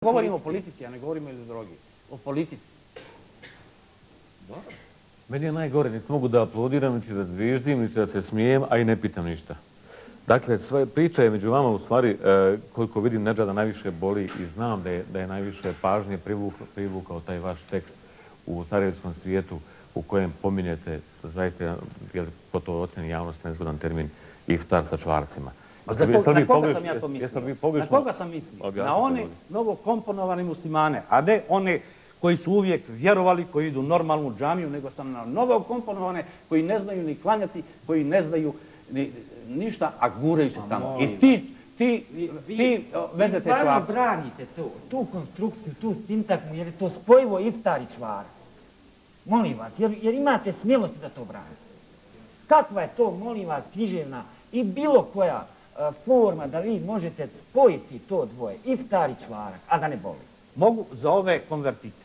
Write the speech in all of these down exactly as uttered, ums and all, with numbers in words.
govorim o politici, ja ne govorim o ideologiji. O politici. Dobro. Meni je najgore, niti mogu da aplaudiram, niti da zviždim, niti da se smijem, a i ne pitam ništa. Dakle, priča je među vama u stvari, koliko vidim, Nedžada najviše boli i znam da je najviše pažnje privukao taj vaš tekst u sarajevskom svijetu u kojem pominjete, zaista, jer po to ocjeni javnost nezgodan termin, iftar sa čvarcima. Na koga sam ja to mislio? Na koga sam mislio? Na one novokomponovane muslimane, a ne one koji su uvijek vjerovali, koji idu u normalnu džamiju, nego sam na novokomponovane koji ne znaju ni klanjati, koji ne znaju ništa, a guraju se tamo. I ti, ti, ti vezete čvar. Vi stvarno branite to, tu konstrukciju, tu sintagmu, jer je to spojivo iftar i čvar. Molim vas, jer imate smjelosti da to branite. Kakva je to, molim vas, književna i bilo koja forma da vi možete spojiti to dvoje, iftar i čvarak, a da ne boli? Mogu za ove konvertite.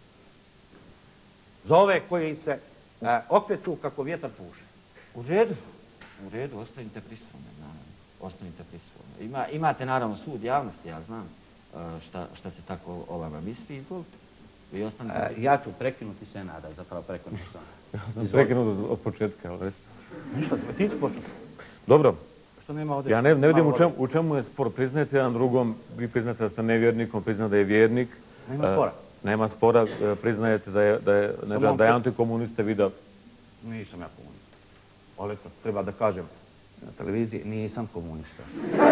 Za ove koji se okreću kako vjetar puše. U redu, u redu, ostavite pri svome, naravno. Ostavite pri svome. Imate naravno sud javnosti, ja znam šta se tako o vama misli, izvolite. Ja ću prekinuti Senada, zapravo prekinuti sam. Ja sam prekinut od početka, ali reci. Ništa, ti si počeo. Dobro. Ja ne vidim u čemu je spor. Priznajte jedan drugom, vi priznate da ste nevjernik, on prizna da je vjernik. Nema spora. Nema spora, priznajete da je antikomunista, vi da... Nisam ja komunista. Ali treba da kažem na televiziji, nisam komunista.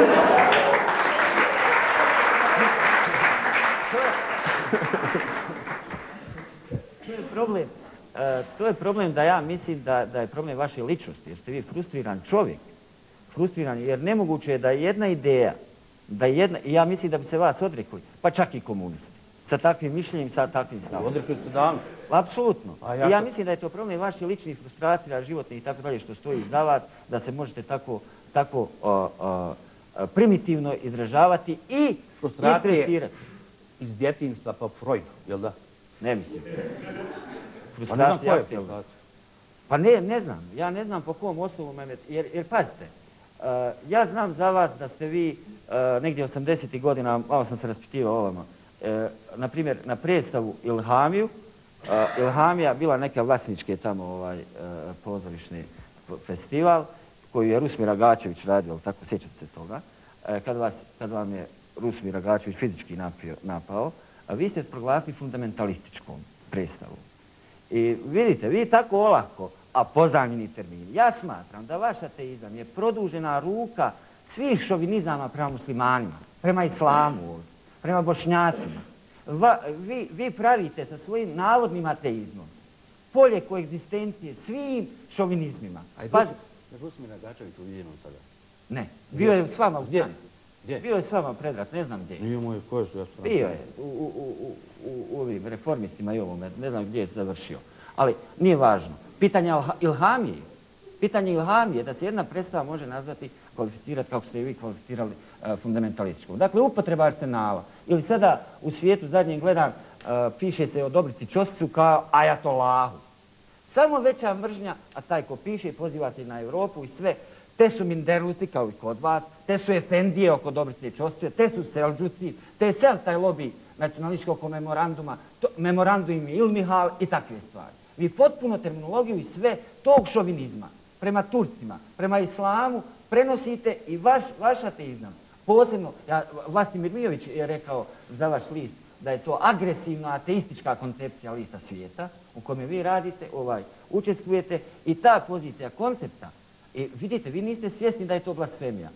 To je problem. To je problem da ja mislim da je problem vaše ličnosti, jer ste vi frustriran čovjek. Frustriran, jer nemoguće je da jedna ideja, da jedna, i ja mislim da bi se vas odrekli, pa čak i komunisti, sa takvim mišljenjem, sa takvim stavom. Odrekli ste davno? Apsolutno. I ja mislim da je to problem vaših ličnih frustracija, životnih i tako dalje, što stoji za vas, da se možete tako primitivno izražavati i frustracije iz djetinjstva po Freudu, jel da? Ne mislim. Pa ne znam koje je frustracija. Pa ne znam, ja ne znam po kom osnovu mene, jer pazite, ja znam za vas da ste vi negdje osamdesetih godina, malo sam se raspitivao ovamo, na primjer na predstavu Ilhamiju, Ilhamija bila neka vlasničke tamo pozorišni festival koju je Rusmir Agačević radio, tako sjećate se toga, kad vam je Rusmir Agačević fizički napao, vi ste proglasili fundamentalističkom predstavu. I vidite, vi tako olako, a pozamljeni termini. Ja smatram da vaš ateizam je produžena ruka svih šovinizama prema muslimanima, prema islamu, prema bošnjacima. Vi pravite sa svojim navodnim ateizmom polje koegzistencije svim šovinizmima. A je Rusmir Agačević uviđenom sada? Ne, bio je s vama u Gdje? Bio je s vama Predrag, ne znam gdje. Nije moje, koje su ja strane? Bio je, u ovim reformistima i ovome, ne znam gdje je završio. Ali nije važno. Pitanje Ilhamije, pitanje Ilhamije da se jedna predstava može nazvati, kvalificirati kako ste i vi kvalificirali fundamentalističkom. Dakle, upotreba arsenala. Ili sada u svijetu zadnjem gledam, piše se odobriti Ćosiću kao ajatolahu. Samo veća mržnja, a taj ko piše poziva se na Europu i sve, te su Minderluti kao i kod vas, te su Efendije oko Dobrice Ćosića, te su Selđuci, te je cel taj lobby nacionalističkog memoranduma, memorandum Ilmihal i takve stvari. Vi potpuno terminologiju i sve tog šovinizma prema Turcima, prema islamu prenosite i vaš ateizam. Posebno, Vlastimir Mijović je rekao za vaš list da je to agresivna ateistička koncepcija lista svijeta u kome vi radite, učestvujete i ta pozicija koncepta. I vidite, vi niste svjesni da je to blasfemija.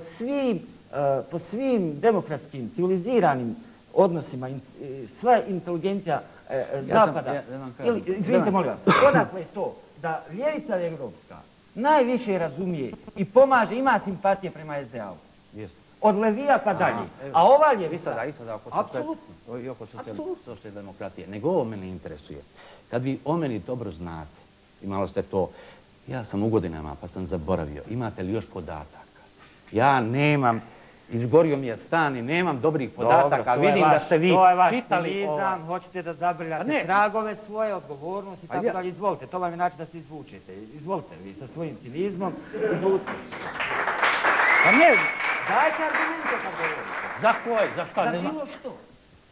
Po svim demokratskim, civiliziranim odnosima, sva inteligencija zapada, izvinite molim vas, odakle je to da ljevica evropska najviše razumije i pomaže, ima simpatije prema es de a-u. Od Levija pa dalje. A ova ljevica... Apsolutno. I oko socijaldemokratije. Nego ovo mene interesuje. Kad vi o meni dobro znate, i malo ste to... Ja sam u godinama, pa sam zaboravio. Imate li još podataka? Ja nemam... Izgorio mi je stan i nemam dobrih podataka. Vidim da ste vi čitali... To je vaš cinizam, hoćete da zabriljate tragove svoje, odgovornosti i tako dalje. Izvolite, to vam je način da se izvučete. Izvolite vi sa svojim cinizmom. Izvučite. Pa ne... Dajte argumente kad govorite. Za koje? Za šta? Za bilo što.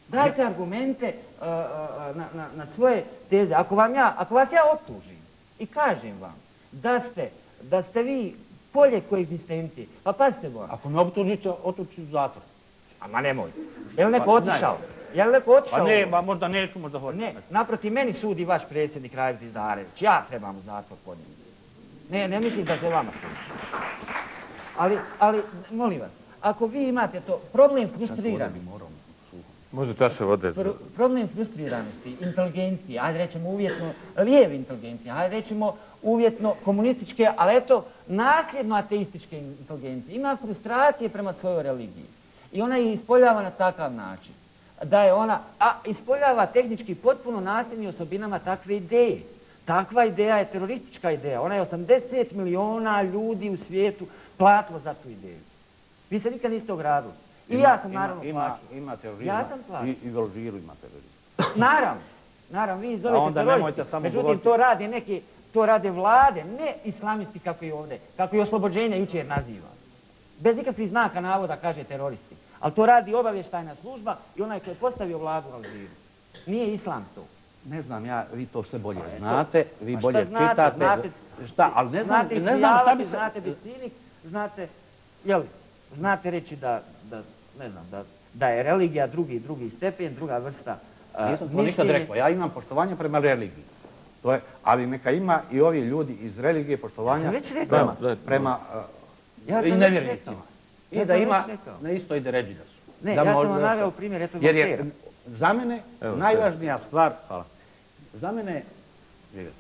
Dajte argumente na svoje teze. Ako vas ja optužim i kažem vam da ste vi polje koegzistencije, pa pazite vam. Ako me optužite, otući u zatvor. Ma nemoj. Je li neko otišao? Je li neko otišao? Pa ne, možda neću, možda hoću. Ne, naproti meni sudi vaš predsjednik Rajić Dizdarević. Ja trebam u zatvor pod njim. Ne, ne mislim da se vama sudi. Ali, molim vas, ako vi imate to, problem frustriranosti. Može čaše vode. Problem frustriranosti, inteligencije, ajde rećemo uvjetno lijeve inteligencije, ajde rećemo uvjetno komunističke, ali eto, nasljedno ateističke inteligencije. Ima frustracije prema svojoj religiji. I ona je ispoljava na takav način. Da je ona, a ispoljava tehnički potpuno nasljednim osobinama takve ideje. Takva ideja je teroristička ideja. Ona je osamdeset miliona ljudi u svijetu platilo za tu ideju. Vi se nikad niste ogradili. I ja sam naravno plaćao. Ima terorizma i u Alžiru ima terorizma. Naravno. Naravno, vi zovete teroristi. Međutim, to rade neke, to rade vlade, ne islamisti kako je ovdje, kako je oslobođenje jučer naziva. Bez ikakvih znaka navoda kaže teroristi. Ali to radi obavještajna služba i onaj koji je postavio vladu u Alžiru. Nije islam to. Ne znam ja, vi to sve bolje znate, vi bolje čitate. Šta, ali ne znam, ne znam šta bi se... Znate bisinik, znate, jel, znate reći da, ne znam, da je religija drugi, drugi stepen, druga vrsta mišljenja. Nisam to nikad rekao, ja imam poštovanje prema religiji. To je, ali neka ima i ovi ljudi iz religije poštovanja prema nevjernicima. I da ima na isto ide reći da su. Ne, ja sam vam naveo primjer, eto jer je za mene najvažnija stvar, hvala, za mene, živjeti.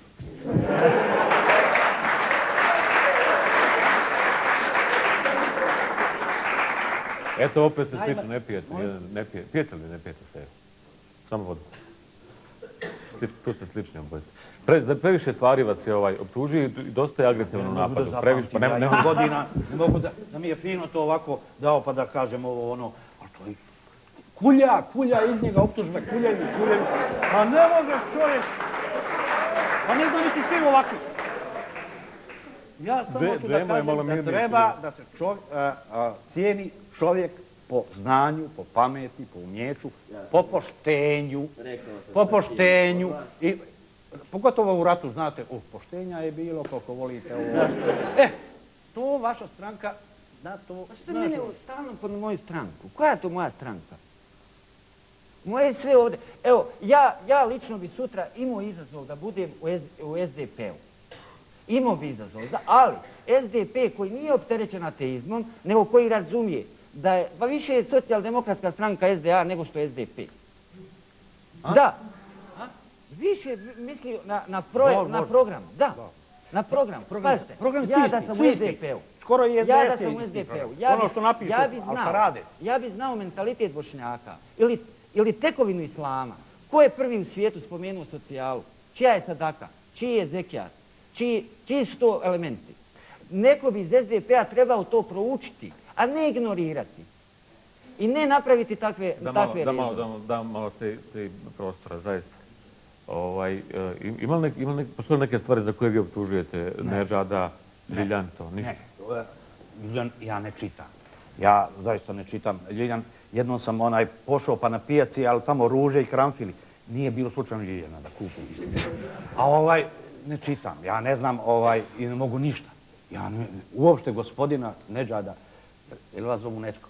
Eto, opet se slično ne pijete, pijete li ne pijete se? Samo vodu. Tu ste slični obojice. Previše stvari vas je optužio i dosta je agresivno napadu. Previše, pa nema... Ne mogu da mi je fino to ovako dao pa da kažem ovo ono, a to je kulja, kulja iz njega, optužbe, kuljaju, kuljaju. Pa ne može čovjek, pa ne znam niti svi ovakvi. Ja samo ću da kažem da treba da se cijeni čovjek po znanju, po pameti, po umjeću, po poštenju, po poštenju. Pogotovo u ratu, znate, uh, poštenja je bilo koliko volite ovo. E, to vaša stranka, da to... Pa što mene stalno pod moju stranku? Koja je to moja stranka? Moje je sve ovdje. Evo, ja lično bi sutra imao izazov da budem u es de pe-u. Imao bi izazov, ali es de pe koji nije opterećen ateizmom, nego koji razumije da je, pa više je socijaldemokratska stranka es de a nego što je es de pe. Da. Više misli na program, da, na program. Pazite, ja da sam u es de pe-u, ja da sam u es de pe-u, ja bi znao mentalitet Bošnjaka ili tekovinu islama. Ko je prvi u svijetu spomenuo socijalu? Čija je sadaka? Čiji je zekijat? Čiji su to elementi? Neko bi iz es de pe-a trebao to proučiti, a ne ignorirati. I ne napraviti takve rezove. Da malo se prostora, zaista. Ima li postoje neke stvari za koje vi optužujete Nedžada, Ljiljan, to ništa? Ne, Ljiljan ja ne čitam. Ja zaista ne čitam. Ljiljan, jednom sam onaj pošao pa na pijaci, ali tamo ruže i kramfili. Nije bilo slučajno Ljiljana da kupim. A ovaj, ne čitam. Ja ne znam i ne mogu ništa. Ja uopšte gospodina Nedžada, ili vas zovu Nečko?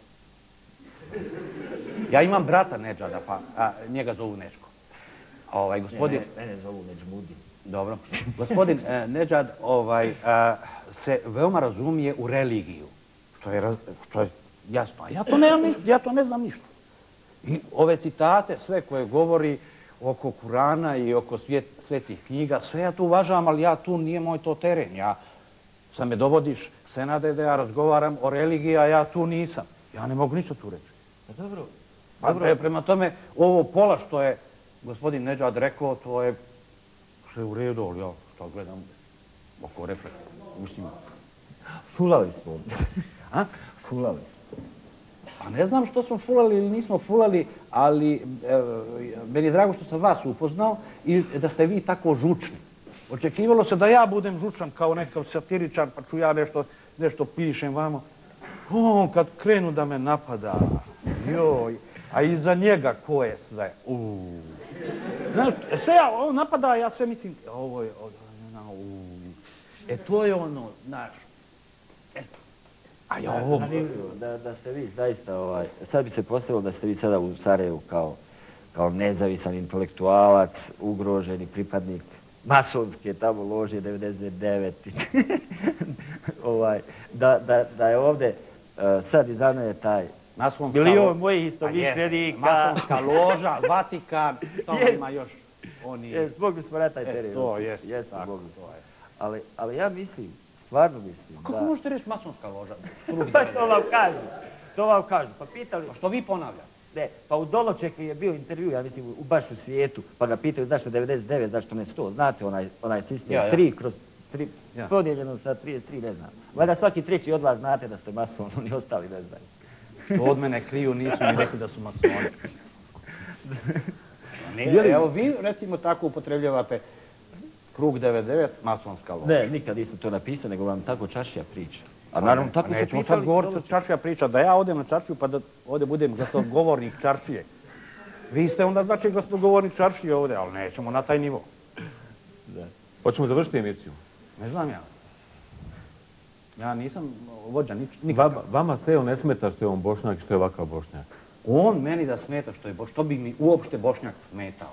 Ja imam brata Nedžada, pa njega zovu Nečko. Mene zovu Neđmudin. Dobro. Gospodin Nedžad se veoma razumije u religiju, što je jasno. Ja to ne znam ništa. I ove citate, sve koje govori oko Kurana i oko svetih knjiga, sve ja to uvažavam, ali ja tu nije moj to teren. Ja sam me dovodiš, Senade, da ja razgovaram o religiji, a ja tu nisam. Ja ne mogu ništa tu reći. Dobro. Prema tome, ovo pola što je gospodin Nedžad rekao, to je sve u redu, ali ja što gledam oko reflekta. Mislim... Fulali smo. A? Fulali smo. Pa ne znam što smo fulali ili nismo fulali, ali meni je drago što sam vas upoznao i da ste vi tako žučni. Očekivalo se da ja budem žučan kao nekakav satiričar, pa ću ja nešto pišem vamo. On kad krenu da me napada, joj, A iza njega ko je sve? Uuu. Znaš, sve on napada, ja sve mislim, ovo je, uuu. E to je ono, znaš, eto. A ja ovo... Da ste vi zaista, sad bi se postavilo da ste vi sada u Sarajevu kao nezavisan intelektualac, ugroženi pripadnik masonske tamo lože devedeset devet. Da je ovdje sad iza mene taj milion mojih istomišljenika. Masonska loža, Vatikan, tamo ima još oni... Mogli smo na taj teren. To jest. Ali ja mislim, stvarno mislim da... Kako možete reći masonska loža? Pa to vam kažu. To vam kažu. Pa pitali... Što vi ponavljate? Ne, pa u Določeku je bio intervju, ja mislim, u baš u svijetu, pa ga pitaju zašto devedeset devet, zašto ne sto, znate onaj sistem, tri kroz tri, podijeljeno sa trideset tri, ne znam. Valjda svaki treći od vas znate da ste mason, oni ostali ne znaju. Što od mene kriju, nisu mi rekli da su masoni. Evo vi, recimo, tako upotrebljavate krug devedeset devet, masonska loža. Ne, nikad nisam to napisao, nego vam tako čašija priča. A naravno, tako su pitali... Nećemo sad govoriti čaršija priča, da ja odem na čaršiju pa da ovdje budem glasnogovornik čaršije. Vi ste onda znači glasnogovornik čaršije ovdje, ali nećemo na taj nivo. Hoćemo završiti emisiju? Ne znam ja. Ja nisam vođa nikada. Vama Seo ne smeta što je on Bošnjak i što je ovakav Bošnjak? On meni da smeta što je Bošnjak. Što bi mi uopšte Bošnjak smetao?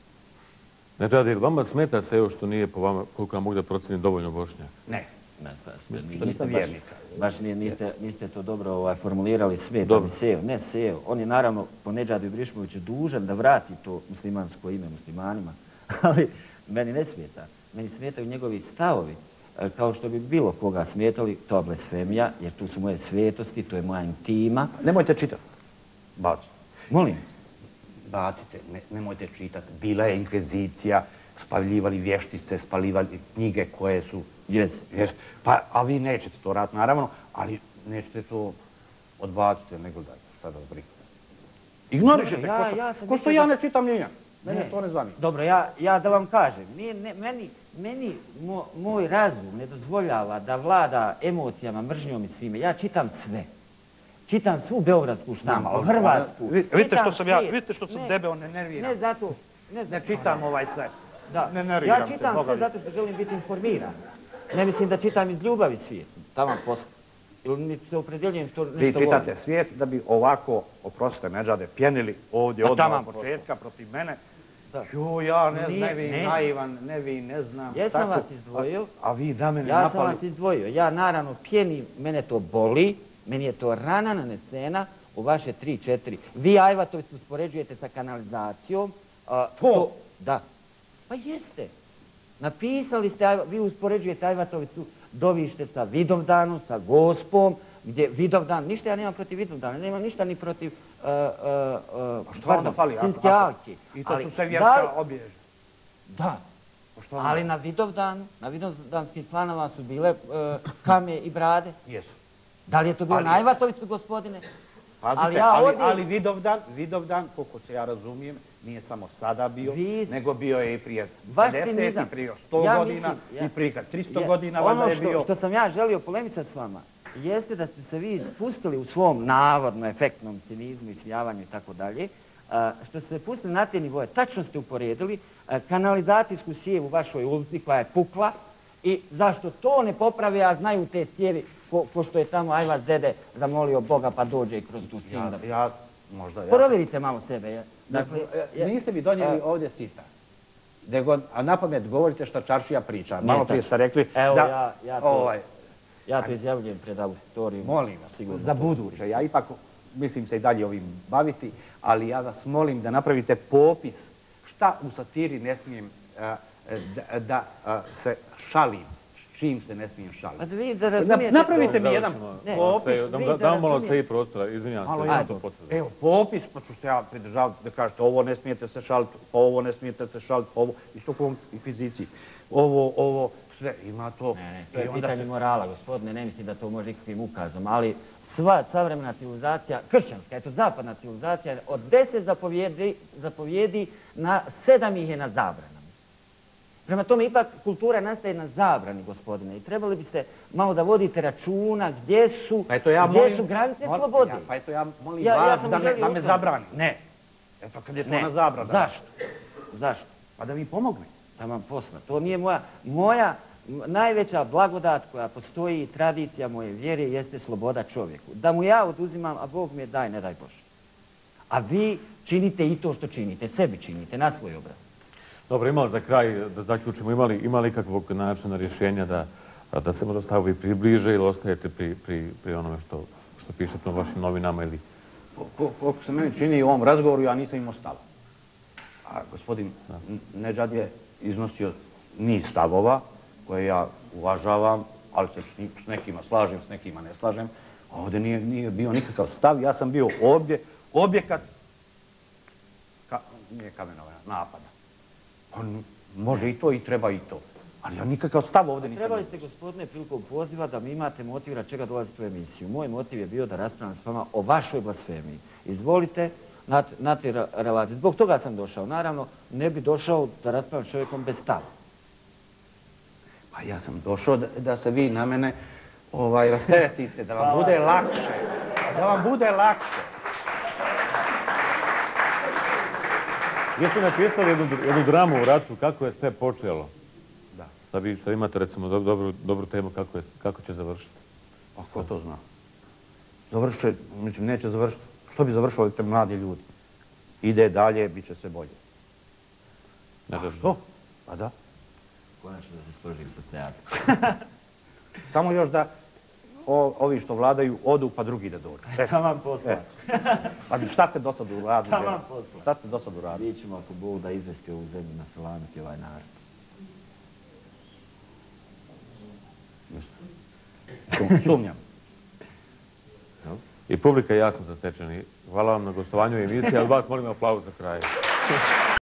Ne radi, jer vama smeta Seo što nije po vama, koliko ja mogu da procenim, dovoljno Bošnjak? Ne. Što nisam vjernika. Baš niste to dobro formulirali, smeta mi Seo. Ne Seo. On je naravno po Nedžadu Ibrišimoviću dužan da vrati to muslimansko ime muslimanima. Ali meni ne smeta. Meni smetaju njegovi stavovi. Kao što bi bilo koga smetali, to je blasfemija, jer tu su moje svetosti, to je moja intima. Nemojte čitati. Bacite. Molim. Bacite, nemojte čitati. Bila je inkvizicija, spaljivali vještice, spaljivali knjige koje su... Jes. Pa, a vi nećete to raditi, naravno, ali nećete to odbaciti, nego dajte, šta da briga. Ignorišete, ko što ja ne čitam njega. Mene to ne zanima. Dobro, ja da vam kažem, meni moj razum ne dozvoljava da vlada emocijama, mržnjom i svime. Ja čitam sve. Čitam svu beogradsku štampu, hrvatsku. Vidite što sam debeo, ne nerviram. Ne zato... Ne čitam ovaj sve. Ja čitam sve zato što želim biti informiran. Ne mislim da čitam iz ljubavi svijetu. Taman posle. Ili se opredjeljujem što nešto volim. Vi čitate svijet da bi ovako, oprostite Nedžade, pjenili ovdje odmah od početka protiv mene. Jo, ja ne vi naivan, ne vi ne znam. Jesam vas izdvojio. A vi da mene napali. Ja sam vas izdvojio. Ja naravno pjenim, mene to boli. Meni je to rana nanesena u vaše tri četiri. Vi Ajvatović uspoređujete sa kanalizacijom. To? Da. Pa jeste. Napisali ste, vi uspoređujete Ajvatoviću dovište sa Vidovdanom, sa Gospom, gdje Vidovdan, ništa ja nemam protiv Vidovdana, nemam ništa ni protiv Sinstjalki. I to su sve vjerska obježja. Da. Ali na Vidovdanu, na Vidovdanskim slanama su bile kame i brade. Jesu. Da li je to bilo na Ajvatoviću, gospodine? Pazite, ali Vidovdan, Vidovdan, koliko se ja razumijem, nije samo sada bio, nego bio je i prije pedeset, i prije sto godina, i prije tristo godina, valjda je bio... Ono što sam ja želio polemisati s vama, jeste da ste se vi spustili u svom navodno efektnom cinizmu, ismijavanju i tako dalje, što ste se pustili na te nivoje, tačno ste uporedili kanalizacijsku cijev u vašoj ulici koja je pukla i zašto to ne popravi, a znaju te cijevi pošto je tamo Ajvat Zede zamolio Boga pa dođe i kroz tu cijev. Ja, možda ja. Provjerite malo sebe. Niste mi donijeli ovdje citat. Nego na pamet govorite što čaršija priča. Malo prije ste rekli da... Evo, ja to izjavljujem pred auditorijom. Molim vas, za buduće. Ja ipak mislim se i dalje ovim baviti, ali ja vas molim da napravite popis šta u satiri ne smijem da se šalim. Čim se ne smijem šaliti. Napravite mi jedan popis. Damo malo sve i prostora, izvinjam se. Evo, popis, pa ću se ja pridržavati da kažete ovo ne smijete se šaliti, pa ovo ne smijete se šaliti, pa ovo, isto kao i fiziciji. Ovo, ovo, sve, ima to. Ne, ne, to je pitanje morala, gospodine, ne mislim da to može ikakvim ukazom, ali sva savremena civilizacija, kršćanska, eto zapadna civilizacija, od deset zapovjedi na sedam ih je na zabranama. Prema tome, ipak kultura nastaje na zabrani, gospodine, i trebali biste malo da vodite računa gdje su, gdje su granice slobode. Pa eto ja molim vas da me zabrani. Ne. Eto kad je to na zabrana. Zašto? Zašto? Pa da mi pomogne. Da vam posla. To nije moja, moja najveća blagodat koja postoji i tradicija moje vjere jeste sloboda čovjeku. Da mu ja oduzimam, a Bog mi je daj, ne daj Bože. A vi činite i to što činite, sebi činite, na svoj obraz. Dobro, imali za kraj, da zaključimo, imali, imali kakvog načina rješenja da, da se možda stavovi približe ili ostajete pri, pri, pri onome što, što pišete u vašim novinama ili... Koliko se meni čini u ovom razgovoru, ja nisam imao stava. A gospodin Nedžad je iznosio niz stavova koje ja uvažavam, ali se s nekima slažem, s nekima ne slažem. A ovdje nije, nije bio nikakav stav, ja sam bio ovdje objekat, ka, nije kamenovanja, napada. On može i to i treba i to. Ali ja nikakav stav ovdje nisam. Trebali ste, gospodine, prilikom poziva da mi imate motiv na čega dolazite u emisiju. Moj motiv je bio da raspravljam s vama o vašoj blasfemiji. Izvolite na te relacije. Zbog toga sam došao. Naravno, ne bi došao da raspravljam s čovjekom bez stava. Pa ja sam došao da, da se vi na mene ovaj, rasteretite, da vam bude lakše. Da vam bude lakše. Vi ste napisali jednu, jednu dramu u ratu, kako je sve počelo. Da. Sad vi sad imate, recimo, do, dobru, dobru temu kako, je, kako će završiti. Pa ko to zna? Završit će, mislim, neće završiti. Što bi završili te mladi ljudi? Ide dalje, bit će sve bolje. Ne A što? Pa da. Konačno da se složim sa teatrom. Samo još da o, ovi što vladaju odu, pa drugi da dođu. E, taman posla. E. Pa šta ste do sad uradili? Taman posla. Šta ste do sad uradili? Mi ćemo, ako Bog da, izvesti ovu zemlju na salamiti ovaj narod. Sumnjam. I publika jasno zatečeni. Hvala vam na gostovanju emisije, ali vas molim aplauz za kraj.